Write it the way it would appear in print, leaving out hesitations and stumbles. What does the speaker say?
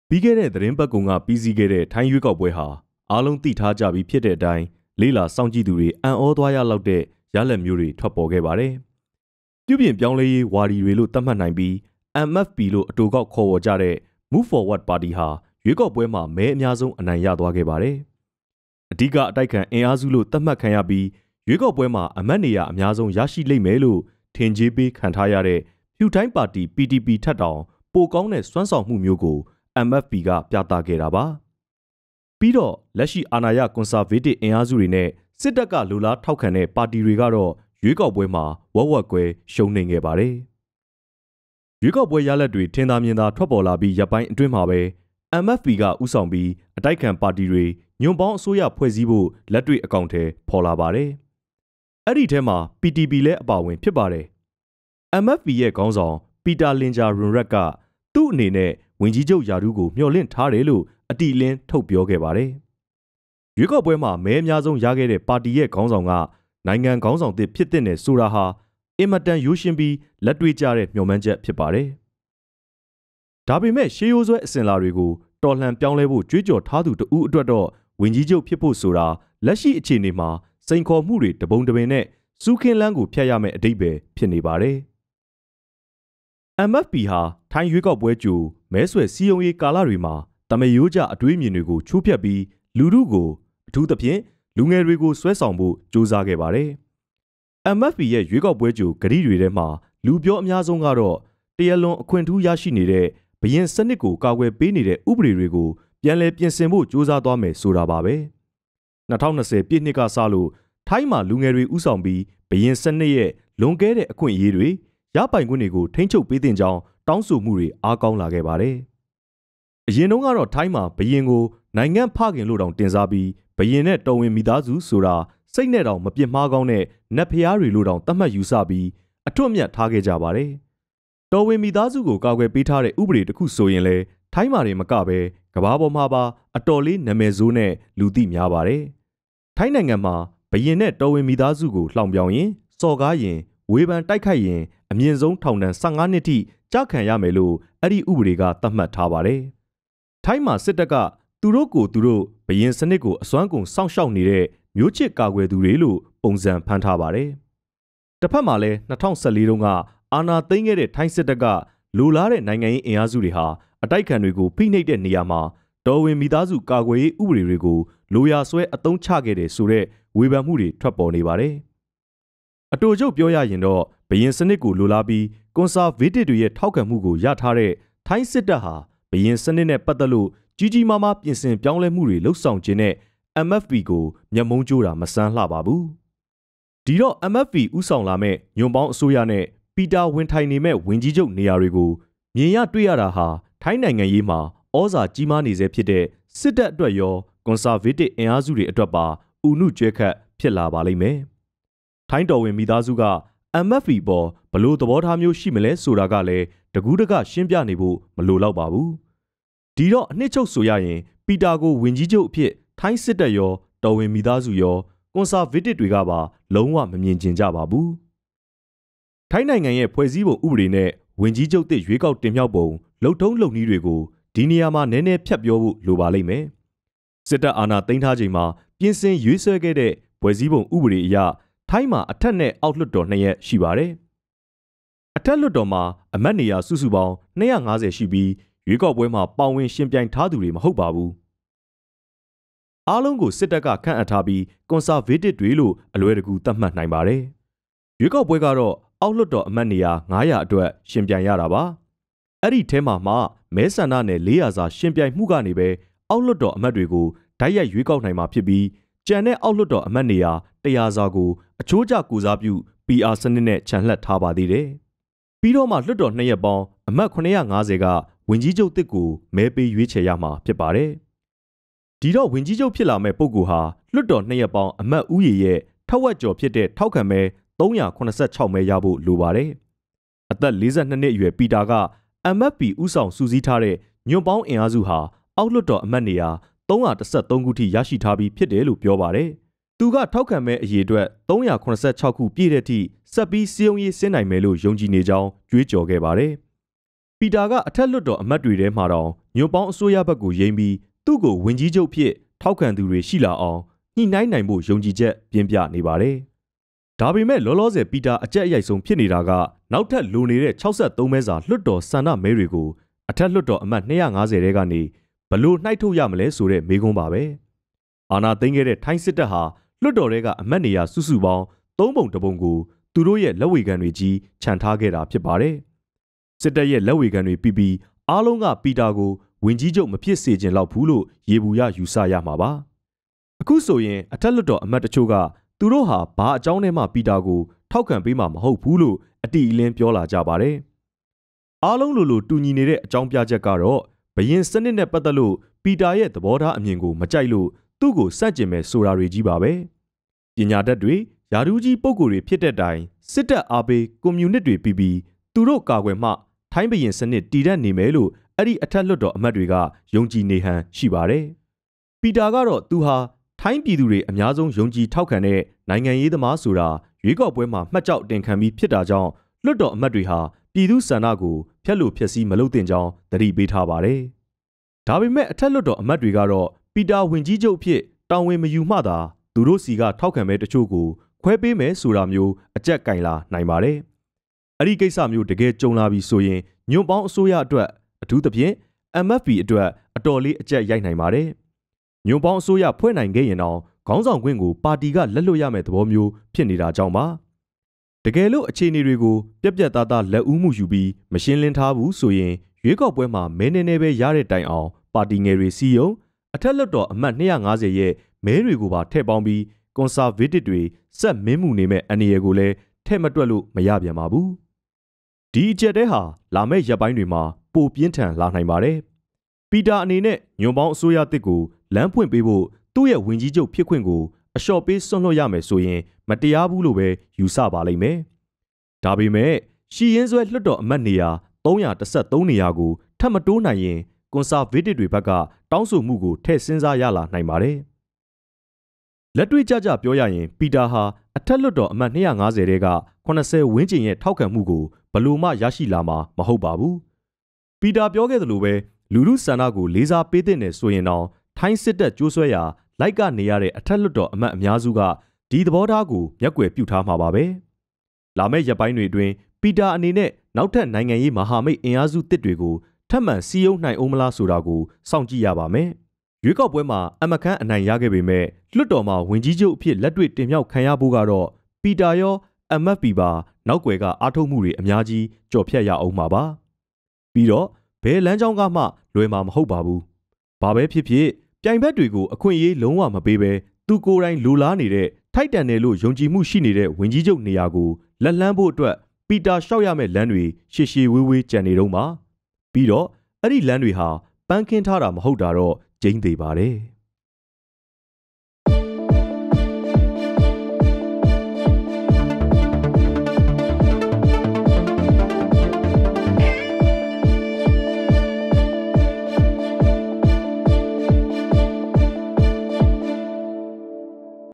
ပြီးခဲ့တဲ့သတင်းပတ်ကပြီးစီးခဲ့တဲ့ထိုင်းရွေးကောက်ပွဲဟာအားလုံးသိထားကြပြီးဖြစ်တဲ့အတိုင်းလေးလာစောင့်ကြည့်သူတွေအံ့ဩသွားရလောက်တဲ့ရလဒ်မျိုးတွေထွက်ပေါ်ခဲ့ပါတယ်။ပြုပြင်ပြောင်းလဲရေးဝါဒီတွေလို့သတ်မှတ်နိုင်ပြီး MFP လို့အတူကောက်ခေါ်ဝေါ်ကြတဲ့ Move Forward Party ဟာရွေးကောက်ပွဲမှာမဲအများဆုံးအနိုင်ရသွားခဲ့ပါတယ်။အဓိကအတိုက်ခံအင်အားစုလို့သတ်မှတ်ခံရပြီးရွေးကောက်ပွဲမှာအမတ်နေရာအများဆုံးရရှိလိမ့်မယ်လို့ထင်ကြေးပေးခံထားရတဲ့ဖြူတိုင်းပါတီ PTP ထက်တောင်ပိုကောင်းတဲ့စွမ်းဆောင်မှုမျိုးကိုMFP ကပြသခဲ့တာပါပြီးတော့လက်ရှိအာဏာရကွန်ဆာဗေးတစ်အင်အားစုတွေနဲ့စစ်တပ်ကလူလားထောက်ခံတဲ့ပါတီတွေကတော့ရွေးကောက်ပွဲမှာဝက်ဝက်ကွဲရှုံးနိမ့်ခဲ့ပါတယ်ရွေးကောက်ပွဲရလဒ်တွေထင်သာမြင်သာထွက်ပေါ်လာပြီးရပ်ပိုင်းအတွင်းမှာပဲ MFP ကဥဆောင်ပြီးအတိုက်ခံပါတီတွေညွန့်ပေါင်းအစိုးရဖွဲ့စည်းဖို့လက်တွေ့အကောင့်ထဲပေါ်လာပါတယ်အဲ့ဒီထဲမှာ PTP လည်းအပါအဝင်ဖြစ်ပါတယ် MFP ရဲ့ခေါင်းဆောင်ပီတာလင်ဂျာရွန်ရက်ကသူ့အနေနဲ့ဝင်ကြီးချုပ်ယာဒူးကိုမျှော်လင့်ထားတယ်လို့အတီလင်းထုတ်ပြောခဲ့ပါတယ်။ရွေးကောက်ပွဲမှာမဲအများဆုံးရခဲ့တဲ့ပါတီရဲ့ခေါင်းဆောင်ကနိုင်ငံခေါင်းဆောင်သစ်ဖြစ်တဲ့နဲ့ဆိုတာဟာအင်မတန်ရိုးရှင်းပြီးလက်တွေ့ကျတဲ့မျှော်မှန်းချက်ဖြစ်ပါတယ်။ဒါပေမဲ့ရှေးရိုးဆွဲအစဉ်အလာတွေကိုတော်လှန်ပြောင်းလဲဖို့ကြွေးကြော်ထားသူတဦးအတွက်တော့ဝင်ကြီးချုပ်ဖြစ်ဖို့ဆိုတာလက်ရှိအခြေအနေမှာစိန်ခေါ်မှုတွေတပုံတပင်နဲ့စူးခင်းလန်းကိုဖျက်ရမယ့်အဓိပ္ပာယ်ဖြစ်နေပါတယ်။ MFP ဟာထိုင်းရွေးကောက်ပွဲကြိုမဲဆွယ်စည်းရုံးရေးကာလတွေမှာတမယိုးကျအတွေးမြင်တွေကိုချိုးဖျက်ပြီးလူထုကိုအထူးသဖြင့်လူငယ်တွေကိုဆွဲဆောင်ဖို့ကြိုးစားခဲ့ပါတယ်။ MFP ရဲ့ရွေးကောက်ပွဲကြိုကတိတွေထဲမှာလူပြောအများဆုံးကတော့တရားလွန်အခွင့်ထူးရရှိနေတဲ့ဘရင်စနစ်ကိုကာကွယ်ပေးနေတဲ့ဥပဒေတွေကိုပြန်လည်ပြင်ဆင်ဖို့ကြိုးစားသွားမယ်ဆိုတာပါပဲ။2020ပြည့်နှစ်ကစလို့ထိုင်းမှာလူငယ်တွေဥဆောင်ပြီးဘရင်စနစ်ရဲ့လွန်ကဲတဲ့အခွင့်အရေးတွေရပိုင်ခွင့်တွေကိုထိန်းချုပ်ပေးတင်ကြောင်းတောင်းဆိုမှုတွေအားကောင်းလာခဲ့ပါတယ်။အရင်တုန်းကတော့ထိုင်းမှာဘရင်ကိုနိုင်ငံဖခင်လို့တောင်တင်စားပြီးဘရင်နဲ့တော်ဝင်မိသားစုဆိုတာစိတ်နဲ့တောင်မပြစ်မှားကောင်းတဲ့နတ်ဖျားတွေလို့တောင်သတ်မှတ်ယူဆပြီးအထွတ်အမြတ်ထားခဲ့ကြပါတယ်။တော်ဝင်မိသားစုကိုကာကွယ်ပေးထားတဲ့ဥပဒေတစ်ခုဆိုရင်လေထိုင်းမှာတွေမကပဲကမ္ဘာပေါ်မှာပါအတော်လေးနာမည်ဆိုးနဲ့လူသိများပါတယ်။ထိုင်းနိုင်ငံမှာဘရင်နဲ့တော်ဝင်မိသားစုကိုလှောင်ပြောင်ရင်စော်ကားရင်ဝေဖန်တိုက်ခိုက်ရင်အမြင့်ဆုံးထောင်ဒဏ်15နှစ်ထိကြာခံရမယ်လို့အဲ့ဒီဥပဒေကသတ်မှတ်ထားပါတယ်။ထိုင်းမှာစစ်တပ်ကသူတို့ကိုသူတို့ဘရင်စနစ်ကိုအစွမ်းကုန်စောင့်ရှောက်နေတဲ့မျိုးချစ်ကာကွယ်သူတွေလို့ပုံစံဖန်ထားပါတယ်။တစ်ဖက်မှာလည်း2014တုန်းကအာဏာသိမ်းခဲ့တဲ့ထိုင်းစစ်တပ်ကလိုလားတဲ့နိုင်ငံရေးအင်အားစုတွေဟာအတိုက်ခံတွေကိုဖိနှိပ်တဲ့နေရာမှာတော်ဝင်မိသားစုကာကွယ်ရေးဥပဒေတွေကိုလိုရာဆွဲအသုံးချခဲ့တယ်ဆိုတဲ့ဝေဖန်မှုတွေထွက်ပေါ်နေပါတယ်။အတူချုပ်ပြောရရင်တော့ဘရင်စနစ်ကိုလိုလားပြီးကွန်ဆာဗေးတစ်တွေရဲ့ထောက်ခံမှုကိုရထားတဲ့ထိုင်းစစ်တပ်ဟာဘရင်စနစ်နဲ့ပတ်သက်လို့ကြီးကြီးမားမားပြင်ဆင်ပြောင်းလဲမှုတွေလှုပ်ဆောင်ခြင်းနဲ့ MFP ကိုမျက်မုံးကြိုးတာမဆန်းလှပါဘူး။ဒီတော့ MFP ဥဆောင်လာမဲ့ညွန့်ပေါင်းအစိုးရနဲ့ပီတာဝင်ထိုင်နေမဲ့ဝင်ကြီးချုပ်နေရာတွေကိုမြင်ရတွေ့ရတာဟာထိုင်းနိုင်ငံရေးမှာဩဇာကြီးမားနေစေဖြစ်တဲ့စစ်တပ်အတွက်ရောကွန်ဆာဗေးတစ်အင်အားစုတွေအတွက်ပါဥနုကျွဲခတ်ဖြစ်လာပါလိမ့်မယ်။ထိုင်းတော်ဝင်မိသားစုကMFP ပေါ်ဘလို့သဘောထားမျိုးရှိမလဲဆိုတာကလည်းတကူးတကရှင်းပြနေဖို့မလိုတော့ပါဘူး။ဒီတော့အနှစ်ချုပ်ဆိုရရင်ပီတာကိုဝင်ကြီးချုပ်အဖြစ်ထိုင်းစစ်တပ်ရောတော်ဝင်မိသားစုရောကွန်ဆာဗေးတစ်တွေကပါလုံးဝမမြင်ကျင်ကြပါဘူး။ထိုင်းနိုင်ငံရဲ့ဖွဲ့စည်းပုံဥပဒေနဲ့ဝင်ကြီးချုပ်သစ်ရွေးကောက်တင်မြှောက်ပုံလုံထုံးလုံနည်းတွေကိုဒီနေရာမှာနည်းနည်းဖြတ်ပြောဖို့လိုပါလိမ့်မယ်။စစ်တပ်အာဏာသိမ်းထားချိန်မှာပြင်ဆင်ရွေးဆွဲခဲ့တဲ့ဖွဲ့စည်းပုံဥပဒေအရထိုင်းမှာအထက်နဲ့အောက်လွှတ်တော်2ရပ်ရှိပါတယ်။အထက်လွှတ်တော်မှာအမတ်နေရာစုစုပေါင်း250ရှိပြီးရွေးကောက်ပွဲမှာပါဝင်ရှင်ပြိုင်ထားသူတွေမဟုတ်ပါဘူး။အားလုံးကိုစစ်တပ်ကခန့်အပ်ထားပြီးကွန်ဆာဗေးတစ်တွေလို့အလွယ်တကူသတ်မှတ်နိုင်ပါတယ်။ရွေးကောက်ပွဲကတော့အောက်လွှတ်တော်အမတ်နေရာ900အတွက်ရှင်ပြိုင်ရတာပါ။အဲ့ဒီထဲမှာမှမဲဆန္ဒနယ်400စာရှင်ပြိုင်မှုကနေပဲအောက်လွှတ်တော်အမတ်တွေကိုဓာတ်ရိုက်ရွေးကောက်နိုင်မှာဖြစ်ပြီးကျန်တဲ့အောက်လွှတ်တော်အမတ်နေရာ100စာကိုအချိုးကျကိုစားပြု PR စနစ်နဲ့ခြံလှပ်ထားပါသေးတယ်။ပြီးတော့မှလွှတ်တော်2ရပ်ပေါင်းအမတ်950ကဝင်ကြီးချုပ်တစ်ကိုမဲပေးရွေးချယ်ရမှာဖြစ်ပါတယ်။ဒီတော့ဝင်ကြီးချုပ်ဖြစ်လာမဲ့ပုဂ္ဂိုလ်ဟာလွှတ်တော်2ရပ်ပေါင်းအမတ်ဦးရေရဲ့ထက်ဝက်ကျော်ဖြစ်တဲ့ထောက်ခံမဲ386မဲရဖို့လိုပါတယ်။အသက်42နှစ်အရွယ်ပီတာက MFP ဥဆောင်စုစည်းထားတဲ့ညွန့်ပေါင်းအင်အားစုဟာအောက်လွှတ်တော်အမတ်နေရာ313ခုထိရရှိထားပြီးဖြစ်တယ်လို့ပြောပါတယ်။သူကထောက်ခံမဲ့အရေအတွက်386ခုပြည့်တဲ့အထိဆက်ပြီးစီးရုံးရေးဆင်းနိုင်မယ်လို့ယုံကြည်နေကြောင်းကြွေးကြော်ခဲ့ပါတယ်။ပီတာကအထက်လွှတ်တော်အမတ်တွေထဲမှာတောင်ညညွန့်ပေါင်းအစိုးရဘက်ကိုယိမ်းပြီးသူ့ကိုဝင်ကြီးချုပ်ဖြစ်ထောက်ခံသူတွေရှိလာအောင်ညှိနှိုင်းနိုင်ဖို့ယုံကြည်ချက်ပြင်းပြနေပါတယ်။ဒါပေမဲ့လောလောဆယ်ပီတာအကြက်အရိုက်ဆုံးဖြစ်နေတာကနောက်ထပ်လိုနေတဲ့63မဲစာလွှတ်တော်ဆန္ဒမဲတွေကိုအထက်လွှတ်တော်အမတ်250တဲကနေဘလို့နှိုက်ထုတ်ရမလဲဆိုတဲ့မေးခွန်းပါပဲ။အာဏာသိမ်းခဲ့တဲ့ထိုင်းစစ်တပ်ဟာလွှတ်တော်တွေကအမတ်နေရာစုစုပေါင်း3ပုံ1ပုံကိုသူတို့ရဲ့လက်ဝေခံတွေကြီးခြံထားခဲ့တာဖြစ်ပါတယ်။စစ်တပ်ရဲ့လက်ဝေခံတွေပြီးအားလုံးကပီတာကိုဝင်ကြီးချုပ်မဖြစ်စေခြင်းလောက်ဘူးလို့ရေဘူးရယူဆရမှာပါ။အခုဆိုရင်အထက်လွှတ်တော်အမတ်တချို့ကသူတို့ဟာဘာအကြောင်းနဲ့မှပီတာကိုထောက်ခံပေးမှာမဟုတ်ဘူးလို့အတိအလင်းပြောလာကြပါတယ်။အားလုံးလိုတူညီနေတဲ့အကြောင်းပြချက်ကတော့ဘရင်စနစ်နဲ့ပတ်သက်လို့ပီတာရဲ့သဘောထားအမြင်ကိုမကြိုက်လို့သူ့ကိုစန့်ကျင်မဲ့ဆိုတာတွေကြီးပါပဲ။ပညာတတ်တွေယာဒူးကြီးပုဂ္ဂိုလ်တွေဖြစ်တဲ့တိုင်စစ်တပ်အားပေးကွန်မြူနစ်တွေပြီးသူတို့ကာကွယ်မှထိုင်းဘရင်စနစ်တည်တတ်နေမယ်လို့အဲ့ဒီအထက်လွှတ်တော်အမတ်တွေကယုံကြည်နေဟန်ရှိပါတယ်။ပီတာကတော့သူဟာထိုင်းပြည်သူတွေအများဆုံးယုံကြည်ထောက်ခံတဲ့နိုင်ငံရေးသမားဆိုတာရွေးကောက်ပွဲမှာမှတ်ကြောက်တင်ခံပြီးဖြစ်တာကြောင့်လွှတ်တော်အမတ်တွေဟာပြည်သူဆန္ဒကိုဖျက်လို့ဖျက်ဆီးမလုပ်သင့်ကြောင်းသတိပေးထားပါတယ်။ဒါပေမဲ့အထက်လွှတ်တော်အမတ်တွေကတော့ပီတာဝင်ကြီးချုပ်ဖြစ်တာဝန်မယူမှသာသူတို့စီကထောက်ခံမဲ့တချို့ကိုခွဲပေးမယ်ဆိုတာမျိုးအကြက်ကင်လာနိုင်ပါတယ်။အဲ့ဒီကိစ္စမျိုးတကယ်ကြုံလာပြီဆိုရင်ညွန့်ပေါင်းအစိုးရအတွက်အထူးသဖြင့် MFP အတွက်အတော်လေးအကျက်ရိုက်နိုင်ပါတယ်။ညွန့်ပေါင်းအစိုးရဖွဲ့နိုင်ခဲ့ရင်တော့ခေါင်းဆောင်ခွင့်ကိုပါတီကလက်လွတ်ရမယ့်သဘောမျိုးဖြစ်နေတာကြောင့်ပါ။တကယ်လို့အခြေအနေတွေကိုပြက်ပြက်သားသားလက်ဦးမှုယူပြီးမရှင်းလင်းထားဘူးဆိုရင်ရွေးကောက်ပွဲမှာမဲနေနေပဲရတဲ့တိုင်အောင်ပါတီငယ်တွေစီယုံအထက်လွှတ်တော်အမတ်250ရဲ့မဲတွေကိုပါထည့်ပေါင်းပြီးကွန်ဆာဗေးတစ်တွေစက်မင်းမှုနေမဲ့အနေရကိုလည်းထည့်မတွက်လို့မရပြန်ပါဘူး။ဒီအချက်တဲဟာလာမယ့်ရက်ပိုင်းတွေမှာပိုပြင်းထန်လာနိုင်ပါတယ်။ပီတာအနေနဲ့ညွန့်ပေါင်းအစိုးရတစ်ကိုလမ်းဖွင့်ပေးဖို့သူ့ရဲ့ဝင်ကြီးချုပ်ဖြစ်ခွင့်ကိုအလျှော့ပေးစွန့်လွှတ်ရမယ်ဆိုရင်မတရားဘူးလို့ပဲယူဆပါလိမ့်မယ်။ဒါပေမဲ့ရှီရင်းဆွဲလွှတ်တော်အမတ်နေရာ313နေရာကိုထပ်မတိုးနိုင်ရင်ကွန်ဆာဗေးတစ်တွေဘက်ကတောင်းဆိုမှုကိုထည့်စဉ်းစားရလာနိုင်ပါတယ်။လက်တွေ့ကြကြပြောရရင်ပီတာဟာအထက်လွှတ်တော်အမတ်250တဲက80ဝန်းကျင်ရဲ့ထောက်ခံမှုကိုဘလို့မှရရှိလာမှာမဟုတ်ပါဘူး။ပီတာပြောခဲ့သလိုပဲလူထုဆန္ဒကိုလေးစားပေးတဲ့ဆိုရင်တော့ထိုင်းစစ်တပ်ကြိုးဆွဲရာလိုက်ကနေရတဲ့အထက်လွှတ်တော်အမတ်အများစုကဒီသဘောထားကိုမျက်ကွယ်ပြုထားမှာပါပဲ။လာမယ့်ရက်ပိုင်းတွေအတွင်းပီတာအနေနဲ့နောက်ထပ်နိုင်ငံရေးမဟာမိတ်အင်အားစုတစ်တွေကိုထပ်မံစည်းရုံးနိုင်အောင်မလားဆိုတာကိုစောင့်ကြည့်ရပါမယ်။ရွေးကောက်ပွဲမှာအမခန်းအနိုင်ရခဲ့ပေမဲ့လွှတ်တော်မှာဝင်ကြီးချုပ်အဖြစ်လက်တွေ့တင်မြှောက်ခံရဖို့ကတော့ပီတာရော MFP ပါနောက်ွယ်ကအားထုတ်မှုတွေအများကြီးကြော်ဖြတ်ရအောင်မှာပါ။ပြီးတော့ဘယ်လမ်းကြောင်းကမှလွယ်မှာမဟုတ်ပါဘူး။ဘာပဲဖြစ်ဖြစ်ပြိုင်ဘက်တွေကိုအခွင့်အရေးလုံးဝမပေးဘဲသူကိုယ်တိုင်လိုလားနေတဲ့ထိုက်တန်တယ်လို့ယုံကြည်မှုရှိနေတဲ့ဝင်ကြီးချုပ်နေရာကိုလက်လန်းဖို့အတွက်ပီတာလျှောက်ရမယ့်လမ်းတွေရှည်ရှည်ဝေးဝေးကြံနေတော့မှာပြီးတော့အဲ့ဒီလမ်းတွေဟာပန်းခင်းထားတာမဟုတ်တာတော့ကျိန်းသေးပါတယ်။